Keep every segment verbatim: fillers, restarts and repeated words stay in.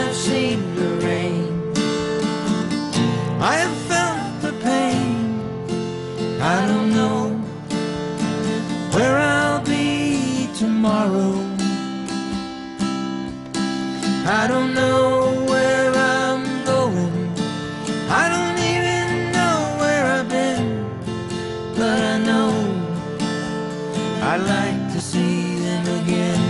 have seen the rain, I have felt the pain. I don't know where I'll be tomorrow. I don't know where I'm going. I don't even know where I've been, but I know I'd like to see them again.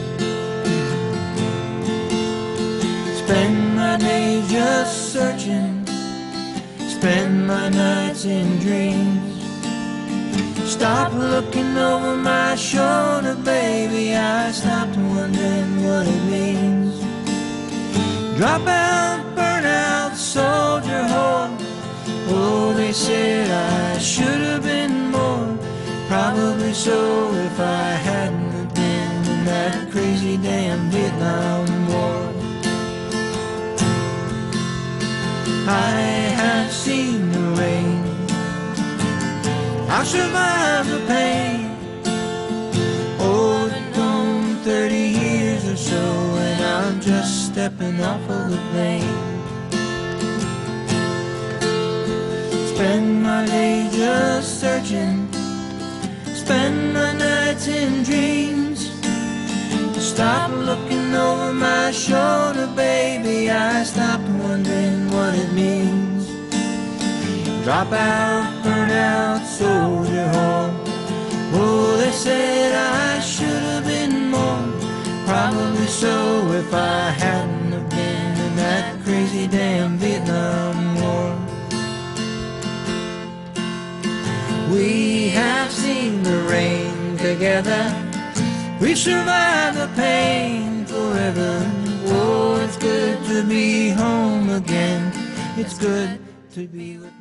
Spend my days just searching, spend my nights in dreams. Stop looking over my shoulder, baby, I stopped wondering what it means. Drop out, burn out, soldier home. Oh, they said I should have been more. Probably so if I hadn't have been in that crazy damn Vietnam War. I have seen the rain, I'll survive the pain. Oh, it's gone thirty years or so, and I'm just stepping off of the plane. Spend my day just searching, spend my nights in dreams. Stop looking over my shoulder, baby, I stopped wondering what it means. Drop out, burn out, soldier home. Oh, they said I should have been more. Probably so if I hadn't have been in that crazy damn Vietnam War. We have seen the rain together, we survived the pain forever. Oh, it's good to be home again. It's good to be with